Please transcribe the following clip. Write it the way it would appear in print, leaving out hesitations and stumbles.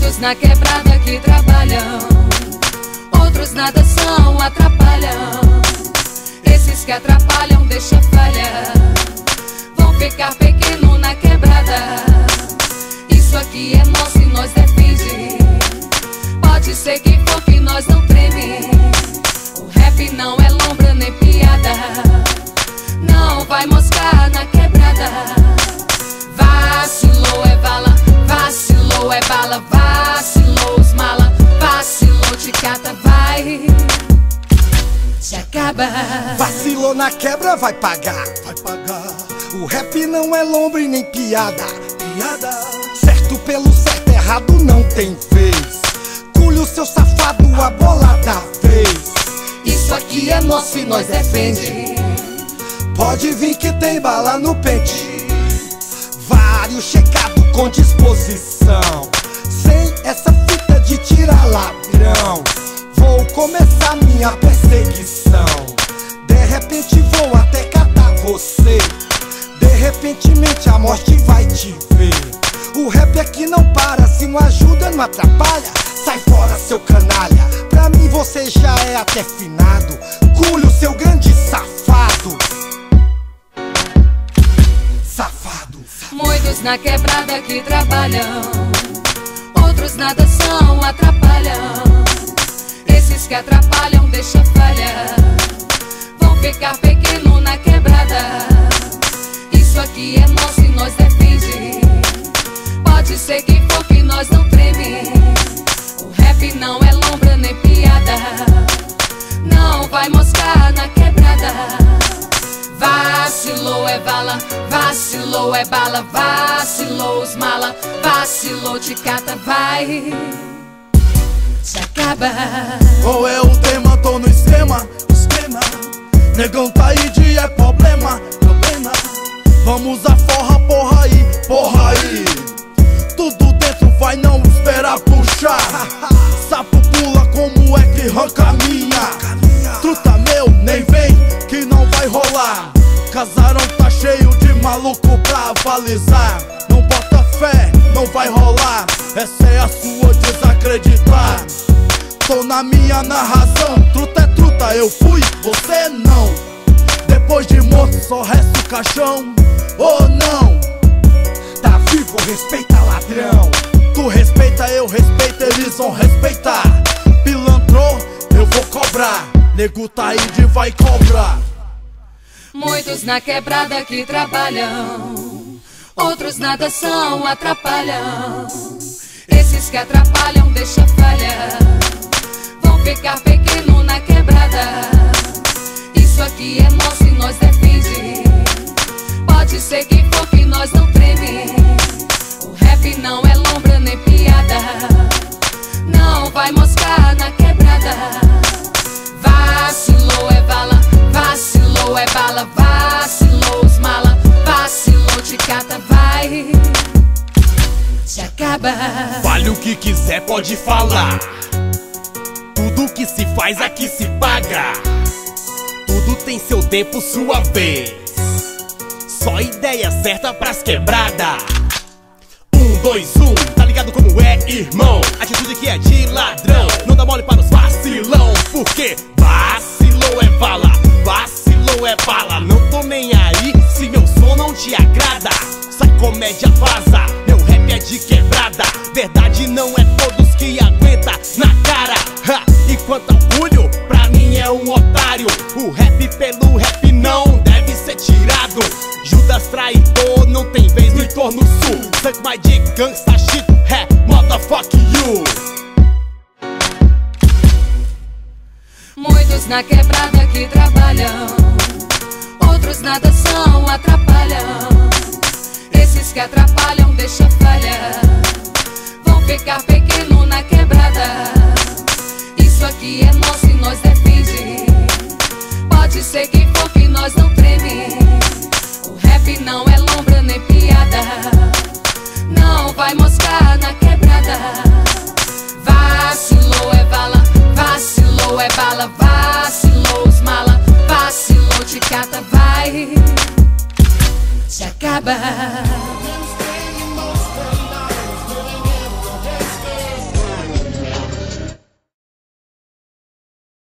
Muitos na quebrada que trabalham, outros nada são, atrapalham. Esses que atrapalham deixa falha, vão ficar pequeno na quebrada. Isso aqui é nosso e nós defende. Pode ser que for que nós não treme. O rap não é lombra nem piada, não vai moscar na quebrada. Vacilou é bala, vacilou é bala, vacilou os mala, vacilou te cata, vai, se acaba. Vacilou na quebra, vai pagar, vai pagar. O rap não é lombre nem piada, piada. Certo pelo certo, errado não tem vez. Culho seu safado, a bola da vez. Isso aqui é nosso e nós defende. Pode vir que tem bala no pente. Vários checado com disposição. Sem essa fita de tirar ladrão, vou começar minha perseguição. De repente vou até catar você. De repentemente a morte vai te ver. O rap aqui não para, se não ajuda não atrapalha. Sai fora seu canalha, pra mim você já é até finado. Culho seu grande safado. Muitos na quebrada que trabalham, outros nada são, atrapalham. Esses que atrapalham deixa falha, vão ficar pequeno na quebrada. Isso aqui é nosso e nós defende. Pode ser que for que nós não treme. O rap não é lombra nem piada, não vai moscar na quebrada. Vacilou é bala, vacilou é bala, vacilou os mala, vacilou te cata, vai, se acaba. Qual é o tema? Tô no esquema, esquema. Negão tá aí de é problema, problema. Vamos a forra, porra aí, porra aí. Tudo dentro vai, não esperar puxar. Sapo pula, como é que arranca a minha? Truta meu, nem vem, que não vai rolar. Casarão tá cheio de maluco pra avalizar. Não bota fé, não vai rolar. Essa é a sua desacreditar. Tô na minha narração. Truta é truta, eu fui, você não. Depois de morto só resta o caixão. Oh não, tá vivo, respeita ladrão. tu respeita, eu respeito, eles vão respeitar. Pilantrou, eu vou cobrar. Nego tá aí de vai cobrar. Muitos na quebrada que trabalham, outros nada são, atrapalham. Esses que atrapalham deixa falha, vão ficar pequeno na quebrada. Isso aqui é nosso e nós defende. Pode ser que for que nós não treme. O rap não é lombra nem piada, não vai moscar na quebrada. Vacilou é bala, vacilou é bala, vacilou os mala, vacilou te cata, vai, se acaba. Fale o que quiser, pode falar. Tudo que se faz aqui se paga. Tudo tem seu tempo, sua vez. Só ideia certa pras quebradas. 1, 2, 1, tá ligado como é, irmão? Atitude que é de ladrão, não dá mole para os vacilão. Porque vacilou é bala, vacilou é bala. Não tô nem aí se meu som não te agrada. Sai comédia, vaza, meu rap é de quebrada. Verdade não é todos que aguenta na cara. Ha! E quanto ao orgulho, pra mim é um otário. O rap pelo rap não deve ser tirado. Judas traidor, não tem vez no entorno sul. Suck my dick, gangsta shit, motherfuck you. Muitos na quebrada que trabalham, outros nada são, atrapalham. Esses que atrapalham deixa falha, vão ficar pequeno na quebrada. Isso aqui é nosso e nós defende. Pode ser que for que nós não treme. O rap não é lombra nem piada, não vai moscar na quebrada. Vacilou é bala, vacilou é bala, vacilou os mala, vacilou te cata, vai, se acaba.